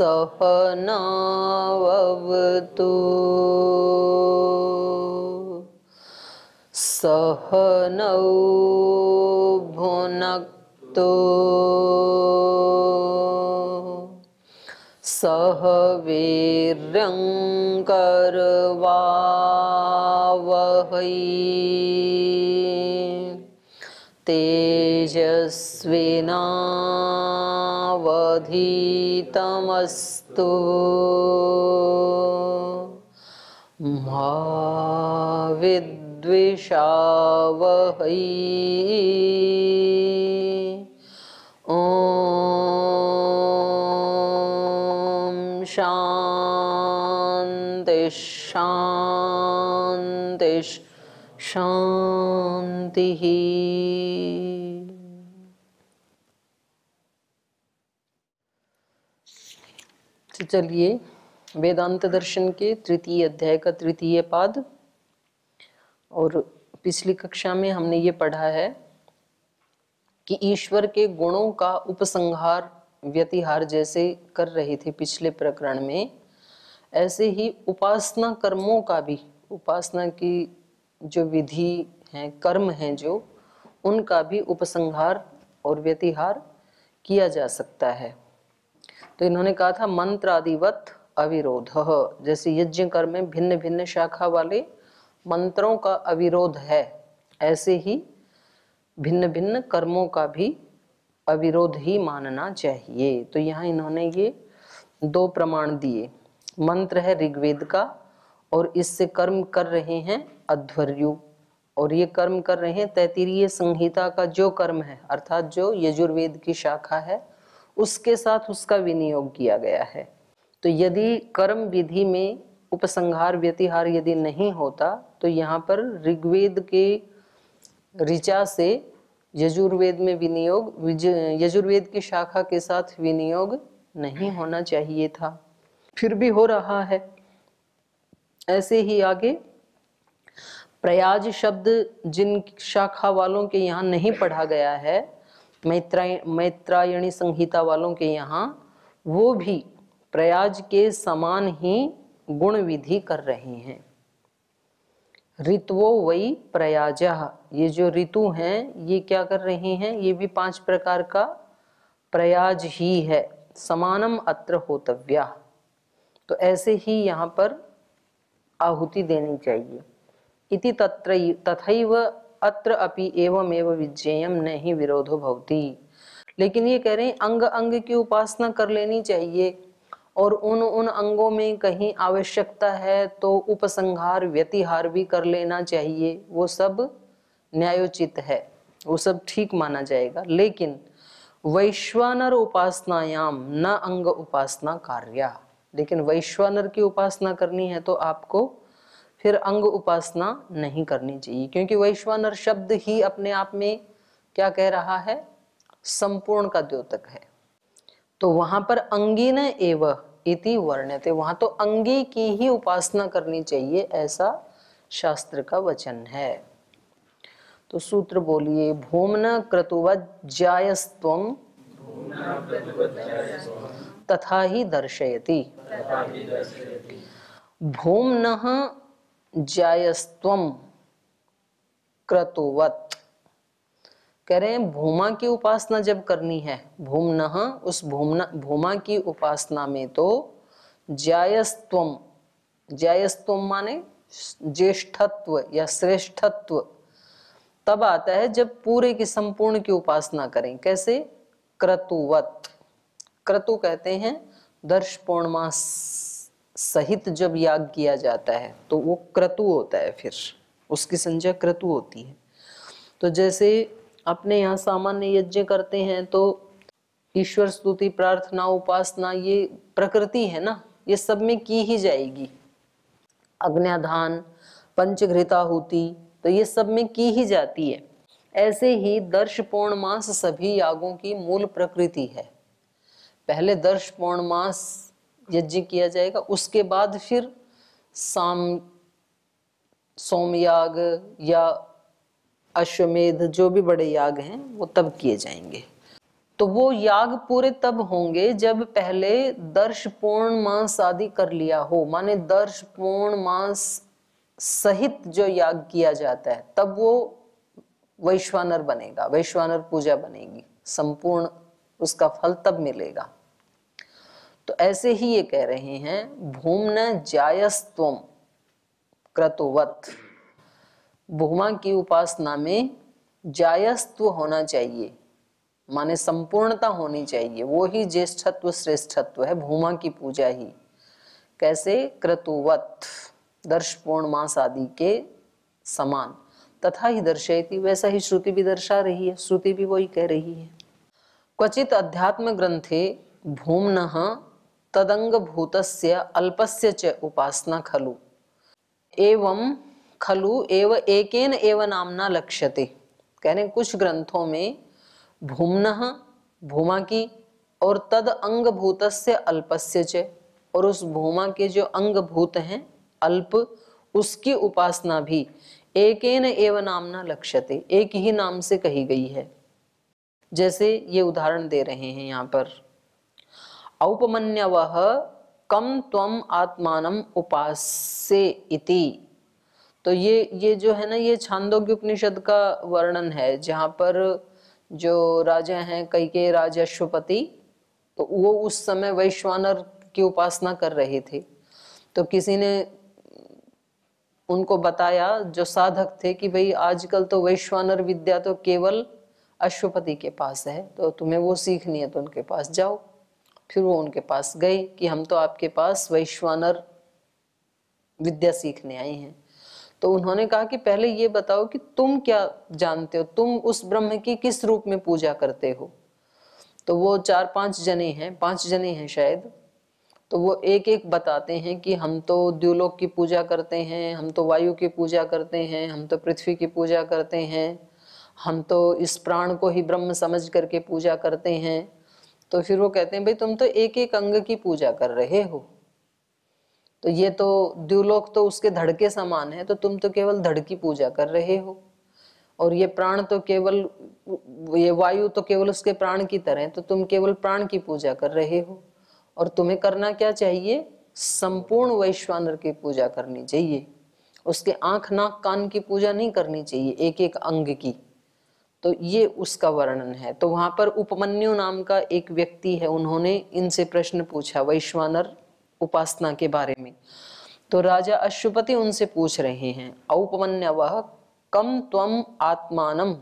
सहनाववतु सहनौ भुनक्तु सह वीर्यं करवावहै तेजस्विनावधीतमस्तु मा विद्विषावहै। ओम शांति शांति शांति। तो चलिए वेदांत दर्शन के तृतीय अध्याय का तृतीय पाद। और पिछली कक्षा में हमने ये पढ़ा है कि ईश्वर के गुणों का उपसंहार व्यतिहार जैसे कर रहे थे पिछले प्रकरण में, ऐसे ही उपासना कर्मों का भी, उपासना की जो विधि है, कर्म हैं जो, उनका भी उपसंहार और व्यतिहार किया जा सकता है। तो इन्होंने कहा था मंत्र आदिवत अविरोध, जैसे यज्ञ कर्म में भिन्न भिन्न शाखा वाले मंत्रों का अविरोध है, ऐसे ही भिन्न भिन्न कर्मों का भी अविरोध ही मानना चाहिए। तो यहाँ इन्होंने ये दो प्रमाण दिए। मंत्र है ऋग्वेद का और इससे कर्म कर रहे हैं अध्वर्यु, और ये कर्म कर रहे हैं तैत्तिरीय संहिता का जो कर्म है, अर्थात जो यजुर्वेद की शाखा है, उसके साथ उसका विनियोग किया गया है। तो यदि कर्म विधि में उपसंहार व्यतिहार यदि नहीं होता तो यहाँ पर ऋग्वेद के ऋचा से यजुर्वेद में विनियोग, यजुर्वेद की शाखा के साथ विनियोग नहीं होना चाहिए था, फिर भी हो रहा है। ऐसे ही आगे प्रयाज शब्द जिन शाखा वालों के यहाँ नहीं पढ़ा गया है, मैत्रायणी संहिता वालों के यहाँ, वो भी प्रयाज के समान ही गुण विधि कर रहे हैं। ऋतवो वही प्रयाजः, ये जो ऋतु हैं ये क्या कर रहे हैं, ये भी 5 प्रकार का प्रयाज ही है। समानम अत्र होतव्या, तो ऐसे ही यहाँ पर आहुति देनी चाहिए। इति तत्र तथैव अत्र अपि एवमेव विज्ञेयं न हि विरोधो भवति। लेकिन ये कह रहे हैं अंग अंग की उपासना कर लेनी चाहिए, और उन अंगों में कहीं आवश्यकता है तो उपसंहार व्यतिहार भी कर लेना चाहिए, वो सब न्यायोचित है, वो सब ठीक माना जाएगा। लेकिन वैश्वानर उपासनायाम न अंग उपासना कार्या, लेकिन वैश्वानर की उपासना करनी है तो आपको फिर अंग उपासना नहीं करनी चाहिए, क्योंकि वैश्वानर शब्द ही अपने आप में क्या कह रहा है, संपूर्ण का द्योतक है। तो वहां पर अंगी न एव इति वर्ण्यते, वहां तो अंगी की ही उपासना करनी चाहिए, ऐसा शास्त्र का वचन है। तो सूत्र बोलिए, भूमन क्रतुवज्जायस्त्वं तथा ही दर्शयति। भूम्नः जायस्त्वं क्रतुवत्, कह रहे हैं भूमा की उपासना जब करनी है, भूम्नः, उस भूमा की उपासना में तो जायस्त्वम, जायस्त्वम माने ज्येष्ठत्व या श्रेष्ठत्व तब आता है जब पूरे की संपूर्ण की उपासना करें। कैसे? क्रतुवत, क्रतु कहते हैं दर्श पौर्णमास सहित जब याग किया जाता है तो वो क्रतु होता है, फिर उसकी संज्ञा क्रतु होती है। तो जैसे अपने यहाँ सामान्य यज्ञ करते हैं तो ईश्वर स्तुति, प्रार्थना, उपासना, ये प्रकृति है ना, ये सब में की ही जाएगी। अग्न्याधान, पंचघृताहुति, तो ये सब में की ही जाती है। ऐसे ही दर्श पौर्णमास सभी यागों की मूल प्रकृति है। पहले दर्श पौर्णमास यज्ञ किया जाएगा, उसके बाद फिर सोमयाग या अश्वमेध जो भी बड़े याग हैं वो तब किए जाएंगे। तो वो याग पूरे तब होंगे जब पहले दर्श पूर्ण मास आदि कर लिया हो, माने दर्श पूर्ण मास सहित जो याग किया जाता है तब वो वैश्वानर बनेगा, वैश्वानर पूजा बनेगी, संपूर्ण उसका फल तब मिलेगा। तो ऐसे ही ये कह रहे हैं भूमन जायस्त्वम क्रतुवत, भूमा की उपासना में जायस्त्व होना चाहिए, माने संपूर्णता होनी चाहिए, वो ही ज्येष्ठत्व श्रेष्ठत्व है भूमा की पूजा ही। कैसे? क्रतुवत, दर्श पूर्ण मास आदि के समान, तथा ही दर्शयति, वैसा ही श्रुति भी दर्शा रही है, श्रुति भी वही कह रही है। क्वचित अध्यात्म ग्रंथे भूम्नः तदंग भूतस्य अल्पस्य च उपासना खलु एवं खलु एव एकेन एव नामना लक्ष्यते। कह रहे कुछ ग्रंथों में भूम्नः, भूमा की, और तद अंग भूतस्य अल्पस्य च, और उस भूमा के जो अंग भूत हैं अल्प, उसकी उपासना भी एकेन एव नामना लक्ष्यते, एक ही नाम से कही गई है। जैसे ये उदाहरण दे रहे हैं यहाँ पर, औपमन्यवः कम त्वम आत्मानम उपास्ये इति। तो ये जो है ना, ये छांदोग्य उपनिषद का वर्णन है, जहाँ पर जो राजा हैं कैकेयी राज अश्वपति, तो वो उस समय वैश्वानर की उपासना कर रहे थे। तो किसी ने उनको बताया, जो साधक थे, कि भाई आजकल तो वैश्वानर विद्या तो केवल अश्वपति के पास है, तो तुम्हें वो सीखनी है तो उनके पास जाओ। फिर वो उनके पास गए कि हम तो आपके पास वैश्वानर विद्या सीखने आए हैं। तो उन्होंने कहा कि पहले ये बताओ कि तुम क्या जानते हो, तुम उस ब्रह्म की किस रूप में पूजा करते हो। तो वो 4-5 जने हैं, 5 जने हैं शायद, तो वो एक एक बताते हैं कि हम तो द्युलोक की पूजा करते हैं, हम तो वायु की पूजा करते हैं, हम तो पृथ्वी की पूजा करते हैं, हम तो इस प्राण को ही ब्रह्म समझ करके पूजा करते हैं। तो फिर वो कहते हैं भाई तुम तो एक एक अंग की पूजा कर रहे हो, तो ये तो द्युलोक तो उसके धड़ के समान है, तो तुम तो केवल धड़ की पूजा कर रहे हो, और ये प्राण तो केवल, ये वायु तो केवल उसके प्राण की तरह, तो तुम केवल प्राण की पूजा कर रहे हो। और तुम्हें करना क्या चाहिए? संपूर्ण वैश्वानर की पूजा करनी चाहिए, उसके आंख नाक कान की पूजा नहीं करनी चाहिए, एक एक अंग की। तो ये उसका वर्णन है। तो वहां पर उपमन्यु नाम का एक व्यक्ति है, उन्होंने इनसे प्रश्न पूछा वैश्वानर उपासना के बारे में। तो राजा अश्वपति उनसे पूछ रहे हैं, औपमन्यवः कम त्वम आत्मानम,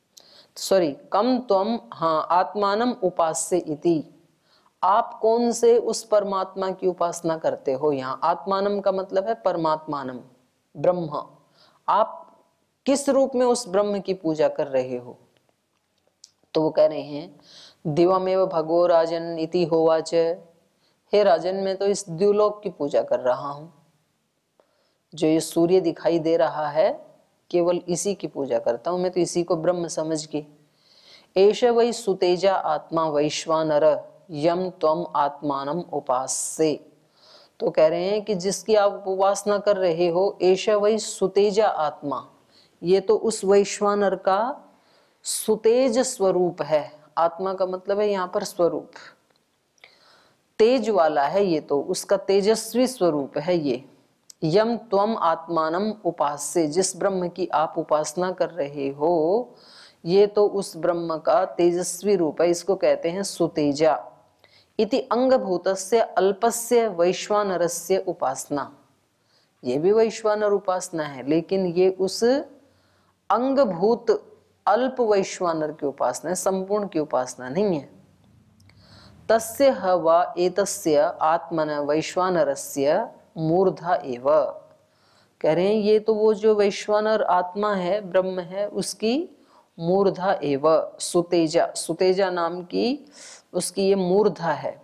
कम त्वम, हाँ, आत्मानम उपास्य इति, आप कौन से उस परमात्मा की उपासना करते हो। यहाँ आत्मानम का मतलब है परमात्मानम, ब्रह्म, आप किस रूप में उस ब्रह्म की पूजा कर रहे हो। तो वो कह रहे हैं दिवमेव भगो राजन इति होवाच, हे राजन मैं तो इस द्युलोक की पूजा कर रहा हूं, जो ये सूर्य दिखाई दे रहा है केवल इसी की पूजा करता हूं मैं, तो इसी को ब्रह्म समझ के। एष वै सुतेजा आत्मा वैश्वानर यम त्वम आत्मानम उपास्ये। तो कह रहे हैं कि जिसकी आप उपासना कर रहे हो, एष वै सुतेजा आत्मा, ये तो उस वैश्वानर का सुतेज स्वरूप है। आत्मा का मतलब है यहाँ पर स्वरूप, तेज वाला है, ये तो उसका तेजस्वी स्वरूप है ये। यम त्वम आत्मानम उपास्य, जिस ब्रह्म की आप उपासना कर रहे हो, ये तो उस ब्रह्म का तेजस्वी रूप है, इसको कहते हैं सुतेजा। इति अंगभूतस्य अल्पस्य वैश्वानरस्य उपासना, ये भी वैश्वानर उपासना है, लेकिन ये उस अंगभूत अल्प वैश्वानर की उपासना है, संपूर्ण की उपासना नहीं है। तस्य हवा एतस्य आत्मन वैश्वानरस्य मूर्धा एव, कह रहे हैं ये तो वो जो वैश्वानर आत्मा है, ब्रह्म है, उसकी मूर्धा एव, सुतेजा, सुतेजा नाम की उसकी ये मूर्धा है।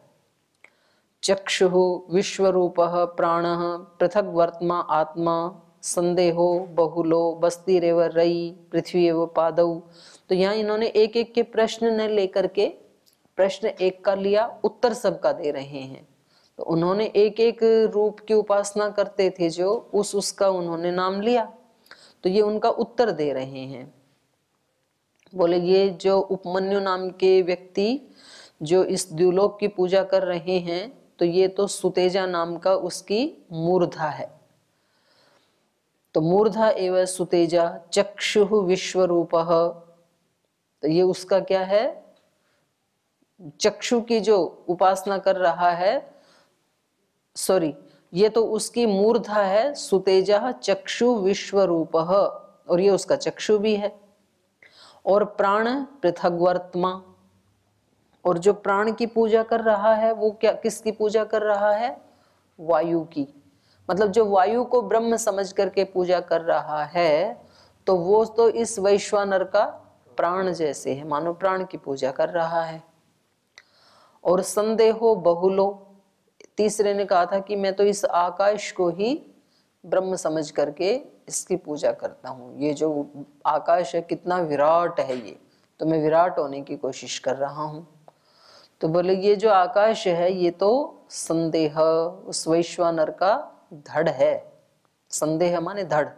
चक्षुः विश्वरूपः प्राणः पृथक वर्त्मा आत्मा संदेहो बहुलो बस्तिरेव रई पृथ्वी एव पादौ। तो यहाँ इन्होंने एक एक के प्रश्न न लेकर के, प्रश्न एक का लिया, उत्तर सबका दे रहे हैं। तो उन्होंने एक एक रूप की उपासना करते थे, जो उसका उन्होंने नाम लिया, तो ये उनका उत्तर दे रहे हैं। बोले ये जो उपमन्यु नाम के व्यक्ति जो इस द्युलोक की पूजा कर रहे हैं, तो ये तो सुतेजा नाम का उसकी मूर्धा है। तो मूर्धा एवं सुतेजा चक्षुः विश्वरूपः, तो ये उसका क्या है, चक्षु की जो उपासना कर रहा है, सॉरी, ये तो उसकी मूर्धा है, सुतेजा चक्षु विश्वरूपः, और ये उसका चक्षु भी है। और प्राण पृथग्वर्त्मा, और जो प्राण की पूजा कर रहा है वो क्या, किसकी पूजा कर रहा है, वायु की। मतलब जो वायु को ब्रह्म समझ करके पूजा कर रहा है, तो वो तो इस वैश्वानर का प्राण जैसे है, मानो प्राण की पूजा कर रहा है। और संदेहो बहुलो, तीसरे ने कहा था कि मैं तो इस आकाश को ही ब्रह्म समझ करके इसकी पूजा करता हूँ। ये जो आकाश है कितना विराट है, ये तो मैं विराट होने की कोशिश कर रहा हूँ। तो बोले ये जो आकाश है ये तो संदेह, उस वैश्वानर का धड़ है। संदेह माने धड़।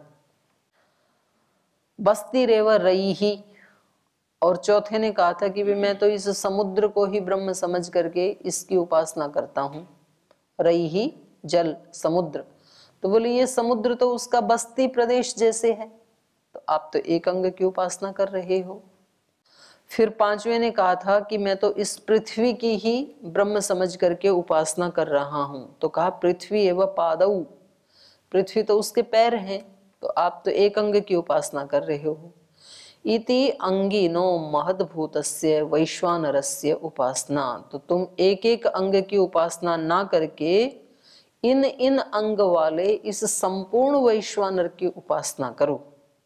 बस्ती रेव रई ही, और चौथे ने कहा था कि भी मैं तो इस समुद्र को ही ब्रह्म समझ करके इसकी उपासना करता हूँ। रई ही जल, समुद्र। तो बोले ये समुद्र तो उसका बस्ती प्रदेश जैसे है, तो आप तो एक अंग की उपासना कर रहे हो। फिर पांचवें ने कहा था कि मैं तो इस पृथ्वी की ही ब्रह्म समझ करके उपासना कर रहा हूं। तो कहा पृथ्वी एवं पादौ, पृथ्वी तो उसके पैर हैं, तो आप तो एक अंग की उपासना कर रहे हो। इति अंगिनो महद्भूतस्य वैश्वानरस्य उपासना, तो तुम एक एक अंग की उपासना ना करके इन इन अंग वाले इस संपूर्ण वैश्वानर की उपासना करो।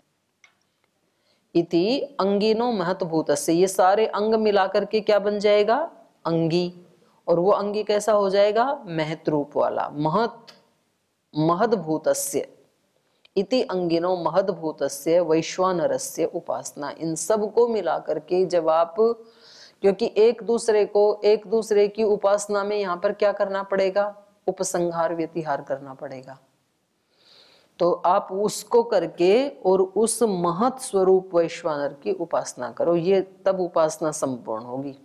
इति अंगिनो महत्भूतस्य, ये सारे अंग मिलाकर के क्या बन जाएगा, अंगी। और वो अंगी कैसा हो जाएगा, महत रूप वाला। महद्भूतस्य, इति अंगिनो महद्भूतस्य वैश्वानरस्य उपासना। इन सब को मिलाकर के जब आप, क्योंकि एक दूसरे की उपासना में यहाँ पर क्या करना पड़ेगा, उपसंहार व्यतिहार करना पड़ेगा। तो आप उसको करके और उस महत् स्वरूप वैश्वानर की उपासना करो, ये तब उपासना संपूर्ण होगी।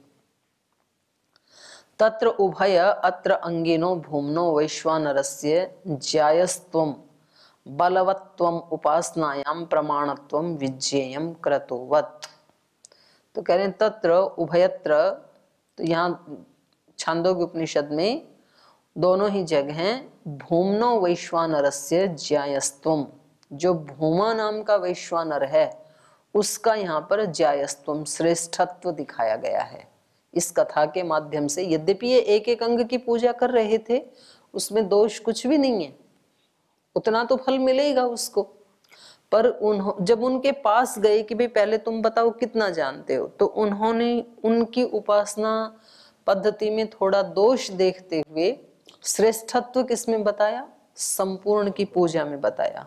तत्र उभय अत्र अंगिनो भूमनो वैश्वानरस्य ज्यायस्त्वं बलवत्वम उपासनायाम प्रमाणत्वम विज्ञेयम क्रतुवत्। तो कह रहे हैं तत्र उभयत्र, तो यहाँ छांदोग्य उपनिषद में दोनों ही जगह भूमनो वैश्वानरस्य ज्यायस्त्वम, जो भूमा नाम का वैश्वानर है उसका यहाँ पर ज्यायस्त्वम, श्रेष्ठत्व दिखाया गया है इस कथा के माध्यम से। यद्यपि ये एक एक अंग की पूजा कर रहे थे, उसमें दोष कुछ भी नहीं है, उतना तो फल मिलेगा उसको। पर जब उनके पास गए कि भाई पहले तुम बताओ कितना जानते हो, तो उन्होंने उनकी उपासना पद्धति में थोड़ा दोष देखते हुए श्रेष्ठत्व किसमें बताया, संपूर्ण की पूजा में बताया।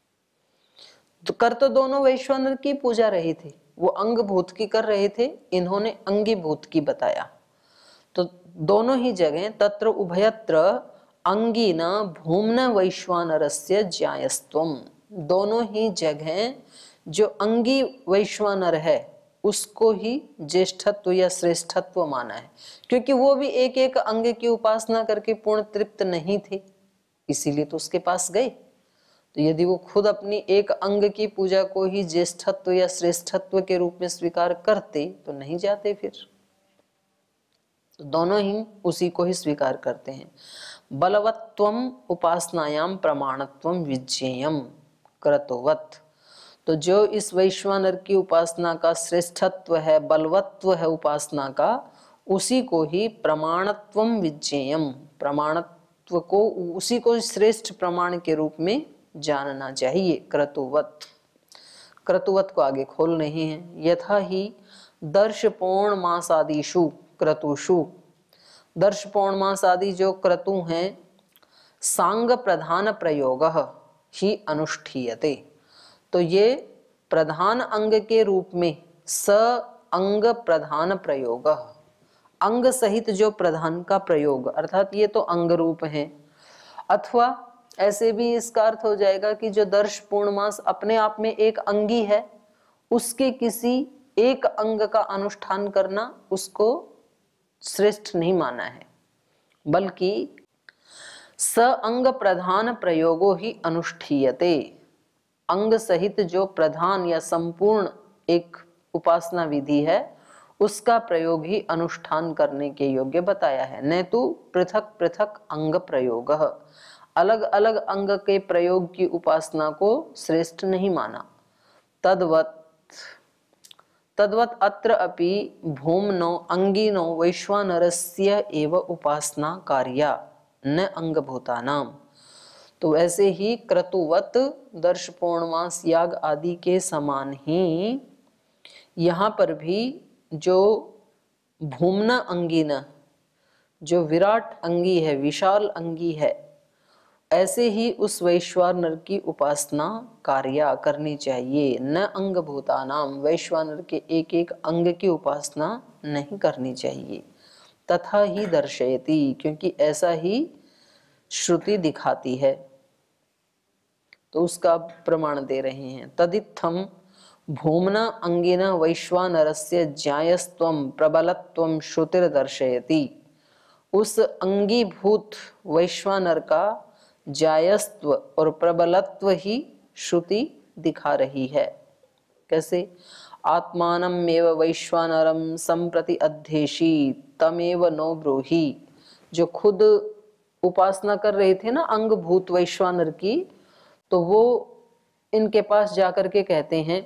तो कर तो दोनों वैश्वानर की पूजा रहे थे, वो अंग भूत की कर रहे थे, इन्होंने अंगी भूत की बताया। तो दोनों ही जगह तत्र उभयत्र अंगिना भूमना वैश्वानरस्य ज्यायस्त्वम, दोनों ही जगह जो अंगी वैश्वानर है उसको ही ज्येष्ठत्व या श्रेष्ठत्व माना है, क्योंकि वो भी एक एक अंग की उपासना करके पूर्ण तृप्त नहीं थे, इसीलिए तो उसके पास गए। तो यदि वो खुद अपनी एक अंग की पूजा को ही ज्येष्ठत्व या श्रेष्ठत्व के रूप में स्वीकार करते तो नहीं जाते फिर। तो दोनों ही उसी को ही स्वीकार करते हैं। बलवत्वम उपासनायाम प्रमाणत्वम विज्ञेयम क्रतुवत्, तो जो इस वैश्वानर की उपासना का श्रेष्ठत्व है, बलवत्व है उपासना का, उसी को ही प्रमाणत्वम विज्ञेयम, प्रमाणत्व को उसी को श्रेष्ठ प्रमाण के रूप में जानना चाहिए। क्रतुवत्, क्रतुवत् को आगे खोल नहीं है। यथा ही दर्श पौर्णमासादिषु क्रतुषु, दर्श पौर्णमास आदि जो क्रतु हैं सांग प्रधान प्रयोग ही अनुष्ठीयते, तो ये प्रधान अंग के रूप में स अंग प्रधान प्रयोग, अंग सहित जो प्रधान का प्रयोग, अर्थात ये तो अंग रूप है। अथवा ऐसे भी इसका अर्थ हो जाएगा कि जो दर्श पूर्णमास अपने आप में एक अंगी है, उसके किसी एक अंग का अनुष्ठान करना उसको श्रेष्ठ नहीं माना है, बल्कि स अंग प्रधान प्रयोगो ही अनुष्ठीयते। अंग सहित जो प्रधान या संपूर्ण एक उपासना विधि है उसका प्रयोग ही अनुष्ठान करने के योग्य बताया है। न तो पृथक पृथक अंग प्रयोग, अलग अलग अंग के प्रयोग की उपासना को श्रेष्ठ नहीं माना। तद्वत् अत्र अपि भूमनो अंगिनो वैश्वानरस्य एव उपासना कार्या न अंगभूतानाम। तो वैसे ही क्रतुवत, दर्श पौर्णमास याग आदि के समान ही यहाँ पर भी जो भूमना अंगिना, जो विराट अंगी है, विशाल अंगी है, ऐसे ही उस वैश्वानर की उपासना कार्या करनी चाहिए। न अंग भूतानाम, वैश्वानर के एक एक अंग की उपासना नहीं करनी चाहिए। तथा ही दर्शयति, क्योंकि ऐसा ही श्रुति दिखाती है, तो उसका प्रमाण दे रहे हैं। तदित्थम भूमना अंगिना वैश्वानरस्य ज्यायस्त्वं प्रबलत्वं श्रुतिर्दर्शयति। उस अंगीभूत वैश्वानर का जायस्त्व और प्रबलत्व ही श्रुति दिखा रही है। कैसे? आत्मानम एव वैश्वानरम संप्रति अध्येषी तमेव नो ब्रूहि। जो खुद उपासना कर रहे थे ना अंगभूत वैश्वानर की, तो वो इनके पास जाकर के कहते हैं,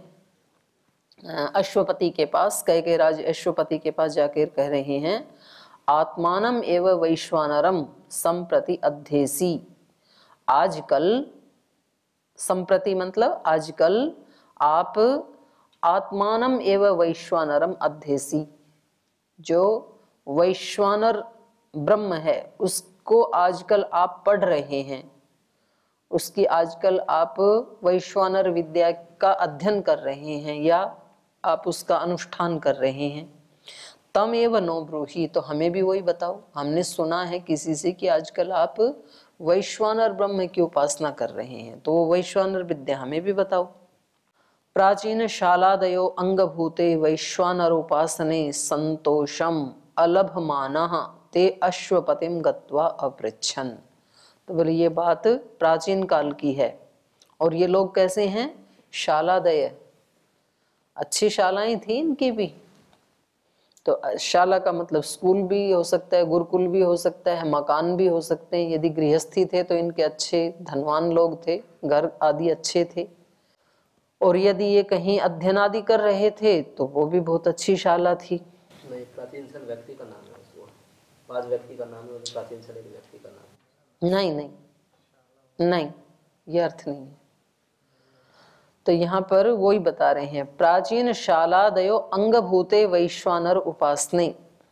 अश्वपति के पास, कैकेयी राज अश्वपति के पास जाकर कह रहे हैं, आत्मानम एव वैश्वानरम संप्रति अध्येसी। आजकल, संप्रति मतलब आजकल, आप आत्मानम एव वैश्वानरम अध्येसी, जो वैश्वानर ब्रह्म है उसको आजकल आप पढ़ रहे हैं, उसकी आजकल आप वैश्वानर विद्या का अध्ययन कर रहे हैं या आप उसका अनुष्ठान कर रहे हैं। तम एव नो ब्रूहि, तो हमें भी वही बताओ। हमने सुना है किसी से कि आजकल आप वैश्वानर ब्रह्म की उपासना कर रहे हैं, तो वो वैश्वानर विद्या हमें भी बताओ। प्राचीन शालादयो अंगभूते वैश्वानर उपासने संतोषम अलभमानः ते अश्वपतिम गत्वा अपृच्छन्। तो बोले ये बात प्राचीन काल की है, और ये लोग कैसे हैं? शालादय, अच्छी शालाएं थी इनकी भी। तो शाला का मतलब स्कूल भी हो सकता है, गुरुकुल भी हो सकता है, मकान भी हो सकते हैं। यदि गृहस्थी थे तो इनके अच्छे धनवान लोग थे, घर आदि अच्छे थे। और यदि ये कहीं अध्ययन आदि कर रहे थे तो वो भी बहुत अच्छी शाला थी। नहीं, प्राचीन सल व्यक्ति का नाम है, उसको आज व्यक्ति का नाम है, प्राचीन सल एक व्यक्ति का नाम है। नहीं नहीं नहीं, ये अर्थ नहीं है। तो यहाँ पर वही बता रहे हैं, प्राचीन शालादयो अंगभूते वैश्वानर उपासने,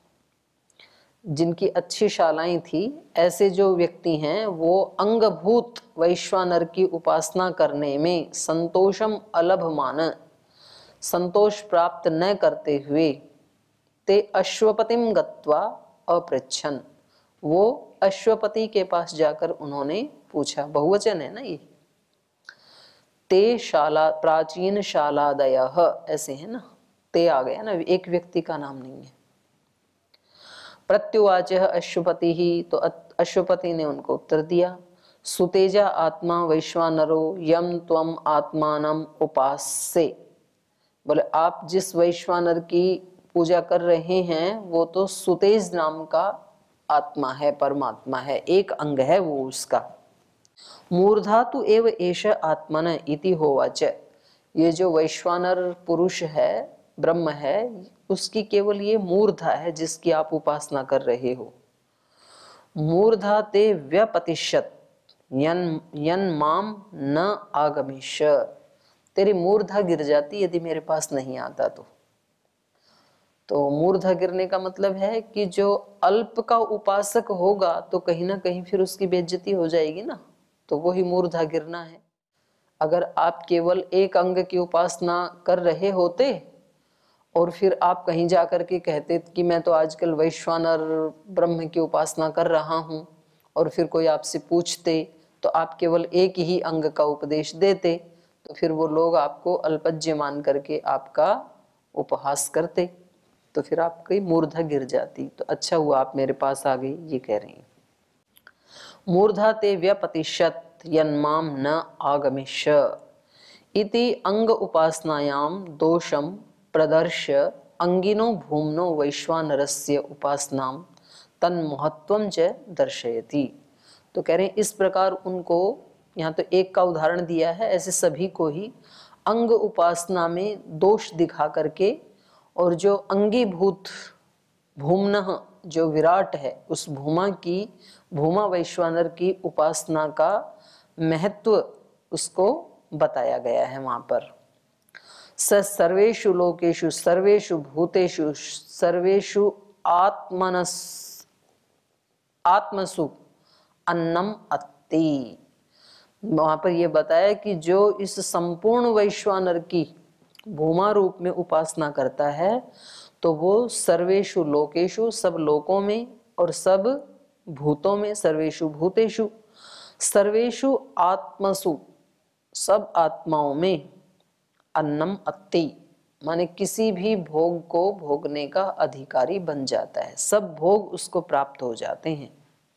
जिनकी अच्छी शालाएं थी, ऐसे जो व्यक्ति हैं वो अंगभूत वैश्वानर की उपासना करने में संतोषम अलभमान, संतोष प्राप्त न करते हुए, ते अश्वपतिम गत्वा अपृच्छन्, वो अश्वपति के पास जाकर उन्होंने पूछा। बहुवचन है ना ये। ते शाला, प्राचीन शालादयः, ऐसे है ना, ते आ गया ना, एक व्यक्ति का नाम नहीं है। प्रत्युवाच अश्वपति ही, तो अश्वपति ने उनको उत्तर दिया, सुतेजा आत्मा वैश्वानरो यम त्वम आत्मानम उपास्ये। बोले आप जिस वैश्वानर की पूजा कर रहे हैं वो तो सुतेज नाम का आत्मा है, परमात्मा है, एक अंग है वो उसका। मूर्धातु एव एष आत्मन इति होवाच। ये जो वैश्वानर पुरुष है, ब्रह्म है, उसकी केवल ये मूर्धा है जिसकी आप उपासना कर रहे हो। मूर्धा ते व्यपतिष्यत् यन माम न आगमिष्य। तेरी मूर्धा गिर जाती यदि मेरे पास नहीं आता तो मूर्धा गिरने का मतलब है कि जो अल्प का उपासक होगा तो कहीं ना कहीं फिर उसकी बेइज्जती हो जाएगी ना, तो वही मूर्धा गिरना है। अगर आप केवल एक अंग की उपासना कर रहे होते और फिर आप कहीं जाकर के कहते कि मैं तो आजकल वैश्वानर ब्रह्म की उपासना कर रहा हूँ, और फिर कोई आपसे पूछते तो आप केवल एक ही अंग का उपदेश देते, तो फिर वो लोग आपको अल्पज्य मान करके आपका उपहास करते तो फिर आपकी मूर्धा गिर जाती। तो अच्छा हुआ आप मेरे पास आ गई, ये कह रही हैं। मूर्धा ते व्यपतिष्यत यन्माम न आगमिष्य इति अंग उपासनायाम दोषम प्रदर्श्य अंगिनो भूमनो वैश्वानरस्य उपासनाम तन्महत्वम च दर्शयति। तो कह रहे हैं इस प्रकार उनको, यहाँ तो एक का उदाहरण दिया है, ऐसे सभी को ही अंग उपासना में दोष दिखा करके और जो अंगीभूत भूमन जो विराट है उस भूमा वैश्वानर की उपासना का महत्व उसको बताया गया है वहां पर। स सर्वेषु लोकेषु सर्वेषु भूतेषु सर्वेषु आत्मसु अन्नम अत्ति। वहां पर यह बताया कि जो इस संपूर्ण वैश्वानर की भूमा रूप में उपासना करता है तो वो सर्वेषु लोकेषु सब लोकों में और सब भूतों में, सर्वेषु भूतेषु सर्वेषु आत्मसु सब आत्माओं में, अन्नम अत्ति माने किसी भी भोग को भोगने का अधिकारी बन जाता है, सब भोग उसको प्राप्त हो जाते हैं।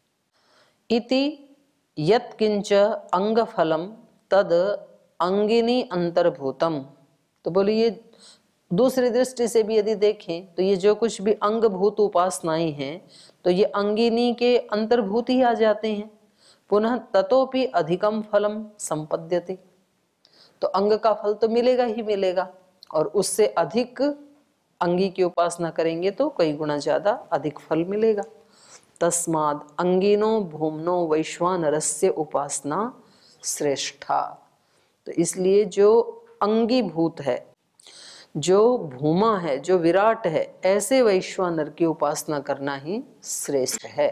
इति यत्किंच अंग फलम तद अंगिनी अंतर्भूतम। तो बोलिए दूसरी दृष्टि से भी यदि देखें तो ये जो कुछ भी अंगभूत उपासनाएं हैं तो ये अंगिनी के अंतर्भूत ही आ जाते हैं। पुनः ततोपि अधिकम फलम संपद्यते, तो अंग का फल तो मिलेगा ही मिलेगा और उससे अधिक अंगी की उपासना करेंगे तो कई गुना ज्यादा अधिक फल मिलेगा। तस्माद अंगिनो भूमनो वैश्वानरस्य उपासना श्रेष्ठा। तो इसलिए जो अंगीभूत है, जो भूमा है, जो विराट है, ऐसे वैश्वानर की उपासना करना ही श्रेष्ठ है।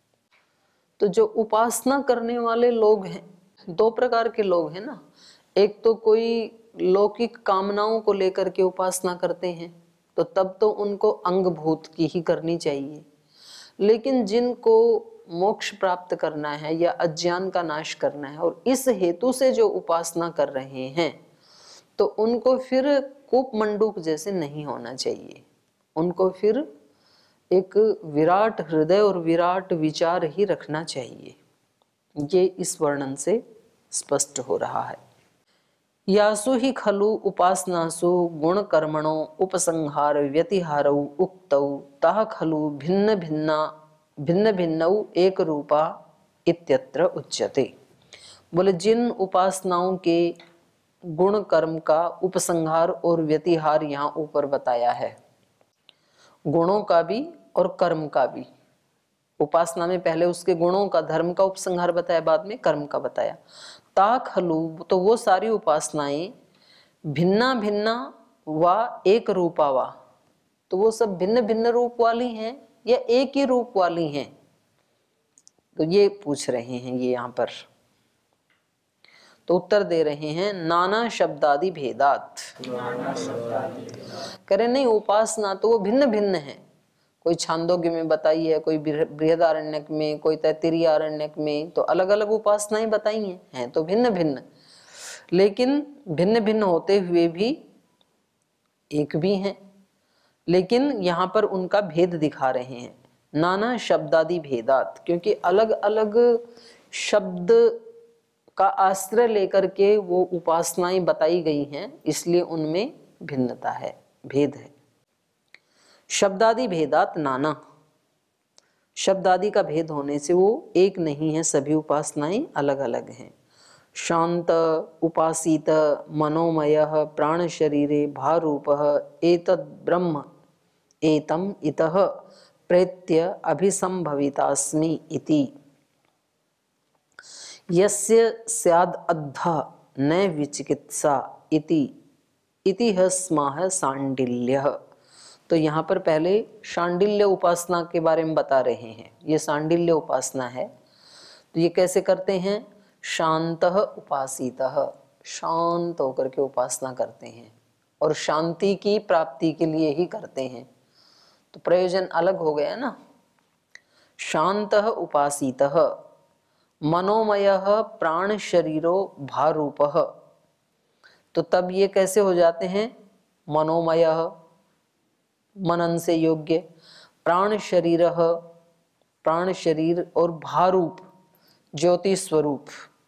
तो जो उपासना करने वाले लोग हैं, दो प्रकार के लोग हैं ना। एक तो कोई लौकिक कामनाओं को लेकर के उपासना करते हैं तो तब तो उनको अंगभूत की ही करनी चाहिए, लेकिन जिनको मोक्ष प्राप्त करना है या अज्ञान का नाश करना है और इस हेतु से जो उपासना कर रहे हैं तो उनको फिर कूप मंडूक जैसे नहीं होना चाहिए। उनको फिर एक विराट हृदय और विराट विचार ही रखना चाहिए। ये इस वर्णन से स्पष्ट हो रहा है। यासु ही खलु उपासनासु गुण कर्मणो उपसंहार व्यतिहारौ उक्तौ तः खलु भिन्न भिन्नौ एक रूपा इत्यत्र उच्यते। बोले जिन उपासनाओं के गुण कर्म का उपसंहार और व्यतिहार यहाँ ऊपर बताया है, गुणों का भी और कर्म का भी। उपासना में पहले उसके गुणों का, धर्म का उपसंहार बताया, बाद में कर्म का बताया। ता खलु तो वो सारी उपासनाएं भिन्ना भिन्ना व एक रूपा वा, तो वो सब भिन्न भिन्न रूप वाली हैं या एक ही रूप वाली हैं, तो ये पूछ रहे हैं ये यहाँ पर। तो उत्तर दे रहे हैं नाना शब्दादि भेदात। करें नहीं, उपासना तो वो भिन्न भिन्न है। कोई छांदोग्य में बताई है, कोई बृहदारण्यक में, कोई तैत्तिरीय आरण्यक में, तो अलग अलग उपासनाएं बताई हैं तो भिन्न भिन्न, लेकिन भिन्न भिन्न होते हुए भी एक भी हैं। लेकिन यहाँ पर उनका भेद दिखा रहे हैं, नाना शब्दादि भेदात, क्योंकि अलग अलग शब्द का आश्रय लेकर के वो उपासनाएं बताई गई हैं, इसलिए उनमें भिन्नता है, भेद है। शब्दादि भेदात नाना, शब्दादि का भेद होने से वो एक नहीं है, सभी उपासनाएं अलग अलग हैं। शांत उपासित मनोमय प्राण शरीरे भारूपः एतद् ब्रह्म एतम इतः प्रेत्य अभिसंभवितास्मि इति यस्य स्याद् अद्धा न विचिकित्सा इति स्माह सांडिल्यः। तो यहाँ पर पहले सांडिल्य उपासना के बारे में बता रहे हैं। ये सांडिल्य उपासना है, तो ये कैसे करते हैं? शांतः उपासितः, शांत होकर के उपासना करते हैं और शांति की प्राप्ति के लिए ही करते हैं, तो प्रयोजन अलग हो गया ना। शांतः उपासितः मनोमयः प्राण शरीरो भारूपः, तो तब ये कैसे हो जाते हैं? मनोमयः मनन से योग्य, प्राण शरीर, प्राण शरीर और भारूप ज्योति स्वरूप,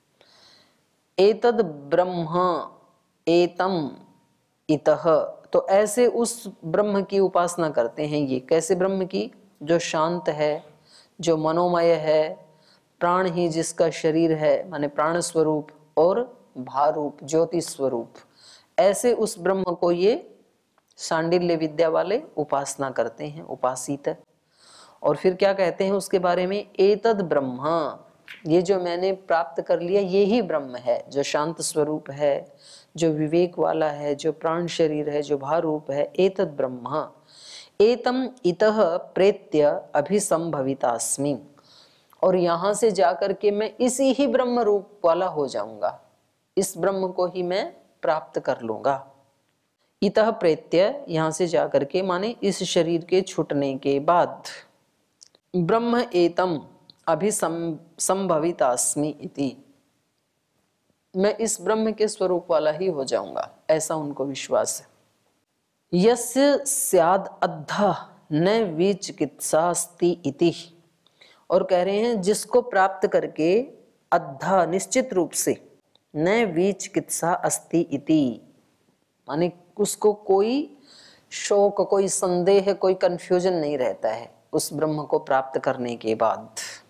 एतद ब्रह्म एतम इतः, तो ऐसे उस ब्रह्म की उपासना करते हैं। ये कैसे ब्रह्म की? जो शांत है, जो मनोमय है, प्राण ही जिसका शरीर है माने प्राण स्वरूप, और भारूप ज्योति स्वरूप, ऐसे उस ब्रह्म को ये सांडिल्य विद्या वाले उपासना करते हैं, उपासित। और फिर क्या कहते हैं उसके बारे में? एतद ब्रह्म, ये जो मैंने प्राप्त कर लिया ये ही ब्रह्म है, जो शांत स्वरूप है, जो विवेक वाला है, जो प्राण शरीर है, जो भारूप है। एतद ब्रह्म एतम इतः प्रेत्य अभिसंभवितास्मि, और यहां से जाकर के मैं इसी ही ब्रह्म रूप वाला हो जाऊंगा, इस ब्रह्म को ही मैं प्राप्त कर लूंगा। इतः प्रेत्य, यहां से जाकर के माने इस शरीर के छूटने के बाद, ब्रह्म एतम अभिसंभवितास्मि इति, मैं इस ब्रह्म के स्वरूप वाला ही हो जाऊंगा, ऐसा उनको विश्वास है। यस्य स्याद अद्धा न विचिकित्सास्ति इति, और कह रहे हैं जिसको प्राप्त करके अद्धा निश्चित रूप से, न विचिकित्सा अस्ति इति, माने उसको कोई शोक, कोई संदेह, कोई कंफ्यूजन नहीं रहता है उस ब्रह्म को प्राप्त करने के बाद।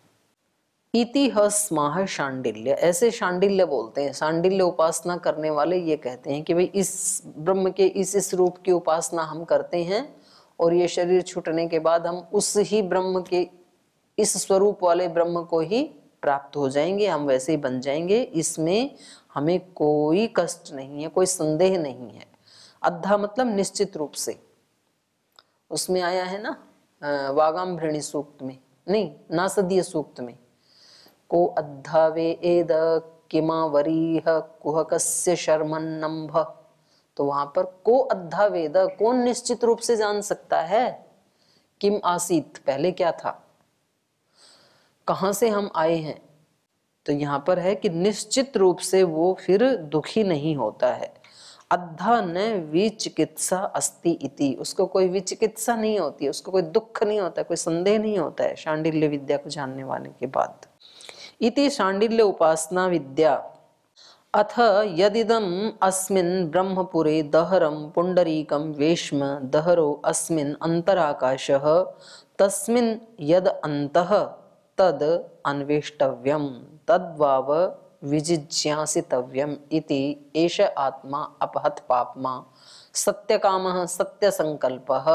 इति हस्माह शांडिल्य, ऐसे शांडिल्य बोलते हैं। शांडिल्य उपासना करने वाले ये कहते हैं कि भाई इस ब्रह्म के इस रूप की उपासना हम करते हैं, और ये शरीर छूटने के बाद हम उस ही ब्रह्म के इस स्वरूप वाले ब्रह्म को ही प्राप्त हो जाएंगे, हम वैसे ही बन जाएंगे, इसमें हमें कोई कष्ट नहीं है, कोई संदेह नहीं है। अद्धा मतलब निश्चित रूप से, उसमें आया है ना वागाम्भृणी सूक्त में, नहीं नासदीय सूक्त में, को अद्धा वे एद किमा वरीह कुहकस्य शर्मन्नम्भ, तो वहां पर को अद्धा वेद, कौन निश्चित रूप से जान सकता है? किम आसीत, पहले क्या था, कहां से हम आए हैं। तो यहां पर है कि निश्चित रूप से वो फिर दुखी नहीं होता है। अद्धा न विचिकित्सा अस्ति इति, उसको कोई विचिकित्सा नहीं होती है, उसको कोई दुख नहीं होता, कोई संदेह नहीं होता है शांडिल्य विद्या को जानने वाले के बाद। इति शांडिल्य उपासना विद्या। अथ यदिदम अस्मिन् ब्रह्मपुरे दहरम पुंडरीकम वेश्म दहरो अस्मिन् अंतराकाशः तस्मिन् यद अंतः तद अन्वेष्टव्यम तद्वाव विजिज्ञासितव्यम इति एष आत्मा अपहत पाप्मा सत्यकामः सत्यसंकल्पः।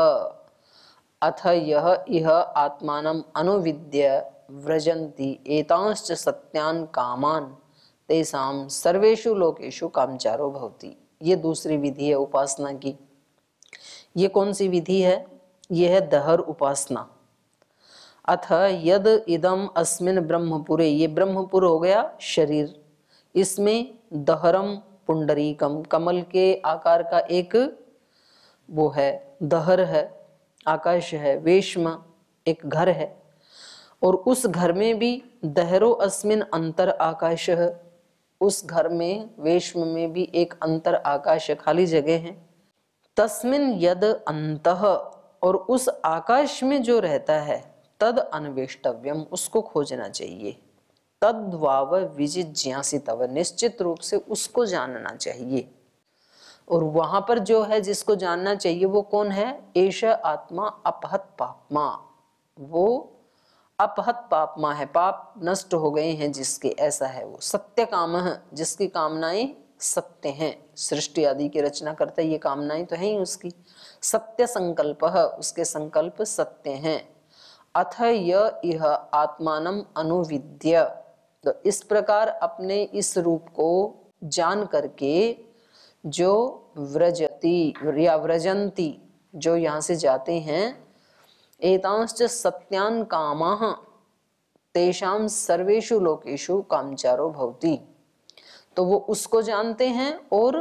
अथ यह इह आत्मानम् अनुविद्य व्रजन्ति एतांश्च सत्यान् कामान् तेषां सर्वेषु लोकेषु कामचारो भवति। ये दूसरी विधि है उपासना की। ये कौन सी विधि है? ये है दहर उपासना। अथ यद इदम अस्मिन ब्रह्मपुरे, ये ब्रह्मपुर हो गया शरीर, इसमें दहरम पुंडरीकम, कमल के आकार का एक वो है, दहर है, आकाश है, वेश्म एक घर है, और उस घर में भी दहरो अस्मिन अंतर आकाश है, उस घर में वेश्म में भी एक अंतर आकाश, खाली जगह है। तस्मिन यद अंतः, और उस आकाश में जो रहता है, तद अन्वेष्टव्यम, उसको खोजना चाहिए। तद्वाव विजिज्ञासितव, निश्चित रूप से उसको जानना चाहिए। और वहां पर जो है जिसको जानना चाहिए वो कौन है? एष आत्मा अपहत पापमा, वो अपहत पापमा है, पाप नष्ट हो गए हैं जिसके, ऐसा है वो। सत्य काम है, जिसकी कामनाएं सत्य हैं, सृष्टि आदि की रचना करता है, ये कामनाएं तो हैं ही उसकी। सत्य संकल्प, उसके संकल्प सत्य हैं। अथ य इह आत्मानम अनुविद्य, तो इस प्रकार अपने इस रूप को जान करके जो व्रजति या व्रजंती, जो यहाँ से जाते हैं, एतांश्च सत्यान कामाः तेषां सर्वेषु लोकेषु कामचारो भवति, तो वो उसको जानते हैं,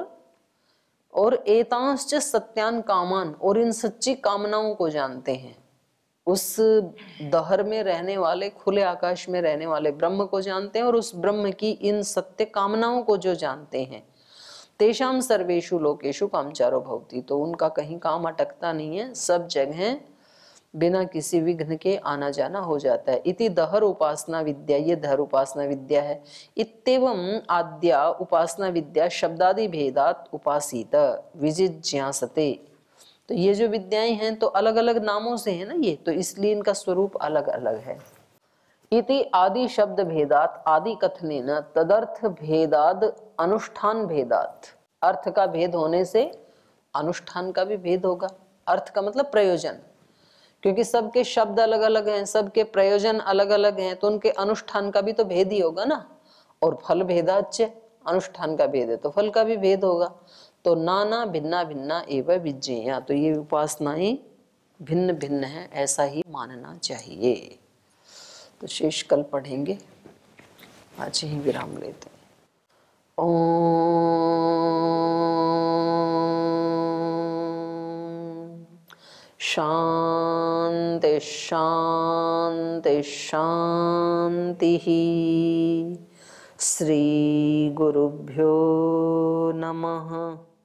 और एतांश्च सत्यान कामान, और इन सच्ची कामनाओं को जानते हैं। उस दहर में रहने वाले, खुले आकाश में रहने वाले ब्रह्म को जानते हैं, और उस ब्रह्म की इन सत्य कामनाओं को जो जानते हैं, तेषाम सर्वेषु लोकेषु कामचारो भवति, तो उनका कहीं काम अटकता नहीं है, सब जगह बिना किसी विघ्न के आना जाना हो जाता है। इति दहर उपासना विद्या, ये दहर उपासना विद्या है। इत्येवम आद्या उपासना विद्या शब्दादि भेदात उपासित विजिज्ञासते, तो ये जो विद्याएं हैं तो अलग अलग नामों से है ना ये, तो इसलिए इनका स्वरूप अलग अलग है। इति आदि शब्द भेदात, आदि कथनेन तदर्थ भेदाद अनुष्ठान भेदात, अर्थ का भेद होने से अनुष्ठान का भी भेद होगा। अर्थ का मतलब प्रयोजन, क्योंकि सबके शब्द अलग अलग हैं, सबके प्रयोजन अलग अलग हैं, तो उनके अनुष्ठान का भी तो भेद ही होगा ना। और फल भेदाच्य, अनुष्ठान का भेद है तो फल का भी भेद होगा। तो नाना भिन्ना भिन्ना एवं विज्ञेया, तो ये उपासनाएं भिन्न भिन्न है, ऐसा ही मानना चाहिए। तो शेष कल पढ़ेंगे, आज ही विराम लेते हैं। ओम शांति शांति शांति। श्री गुरुभ्यो नमः।